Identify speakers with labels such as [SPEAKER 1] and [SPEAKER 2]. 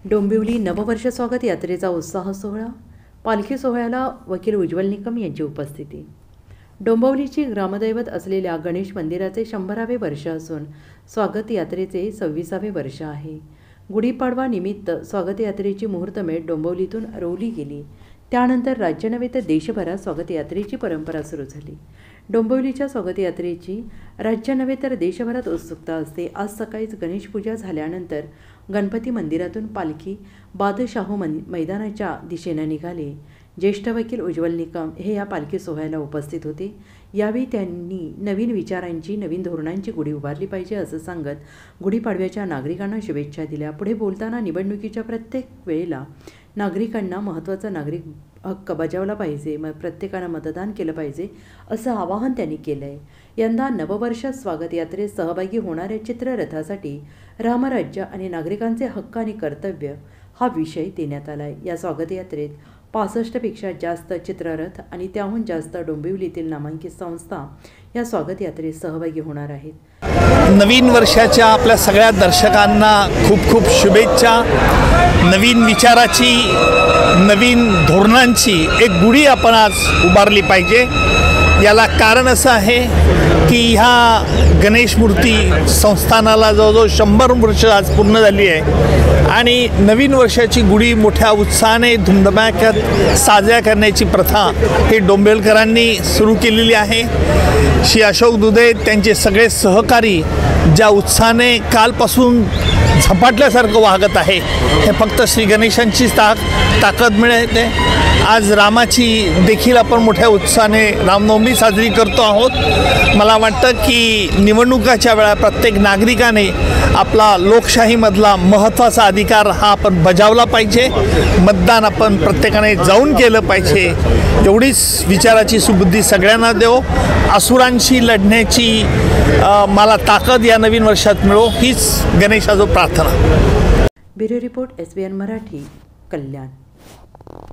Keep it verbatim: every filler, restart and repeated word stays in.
[SPEAKER 1] डोंबिवली नववर्ष स्वागत यात्रेचा उत्साह सोहळा. पालखी सोहळ्याला वकील उज्ज्वल निकम यांची उपस्थिती. डोंबिवलीची ग्रामदैवत असलेल्या गणेश मंदिराचे शंभरावे वर्ष असून स्वागत यात्रेचे सव्वीसावे वर्ष आहे. गुढीपाडवा निमित्त स्वागत यात्रेची मुहूर्तमेढ डोंबिवलीतून रोवली गेली. त्यानंतर राज्य नव्हे तर देशभरात स्वागत यात्रेची परंपरा सुरू झाली. डोंबिवलीच्या स्वागत यात्रेची राज्य नव्हे तर देशभरात उत्सुकता असते. आज सकाळीच गणेश पूजा झाल्यानंतर गणपती मंदिरातून पालखी बादशाहू मैदानाच्या दिशेने निघाली. ज्येष्ठ वकील उज्ज्वल निकम हे या पालखी सोहळ्याला उपस्थित होते. यावेळी त्यांनी नवीन विचारांची नवीन धोरणांची गुढी उभारली पाहिजे असं सांगत गुढीपाडव्याच्या नागरिकांना शुभेच्छा दिल्या. पुढे बोलताना निवडणुकीच्या प्रत्येक वेळेला नागरिकांना महत्त्वाचा नागरिक हक्क बजावला पाहिजे, मग प्रत्येकानं मतदान केलं पाहिजे असं आवाहन त्यांनी केलं आहे. यंदा नववर्षात स्वागत यात्रेत सहभागी होणाऱ्या चित्ररथासाठी रामराज्य आणि नागरिकांचे हक्क आणि कर्तव्य हा विषय देण्यात आला आहे. या स्वागत यात्रेत पासष्टपेक्षा जास्त चित्ररथ आणि त्याहून जास्त डोंबिवलीतील नामांकित संस्था या स्वागत यात्रेत सहभागी होणार आहेत.
[SPEAKER 2] नवीन वर्षाच्या आपल्या सगळ्या दर्शकांना खूप खूप शुभेच्छा. नवीन विचाराची नवीन धोरणांची एक गुढी आपण आज उभारली पाहिजे. याला कारण असं आहे की ह्या गणेश मूर्ती संस्थानाला जवळजवळ शंभर वर्ष आज पूर्ण झाली आहे आणि नवीन वर्षाची गुढी मोठ्या उत्साहाने धुमधमाक्यात साजऱ्या करण्याची प्रथा ही डोंबिवलीकरांनी सुरू केलेली आहे. श्री अशोक दुधे त्यांचे सगळे सहकारी ज्या उत्साहाने कालपासून झपाटल्यासारखं वागत आहे हे फक्त श्री गणेशांची ताक ताकद मिळते. आज रामाची देखील आपण मोठ्या उत्साहाने रामनवमी साजरी करतो आहोत. मला वाटतं की निवडणुकाच्या वेळा प्रत्येक नागरिकाने आपला लोकशाहीमधला महत्त्वाचा अधिकार हा आपण बजावला पाहिजे. मतदान आपण प्रत्येकाने जाऊन केलं पाहिजे. एवढीच विचाराची सुबुद्धी सगळ्यांना देव. असुरांशी लढण्याची मला ताकद या नवीन वर्षात मिळो हीच गणेशाजवळ प्रार्थना.
[SPEAKER 1] Bureau report S B N Marathi, कल्याण.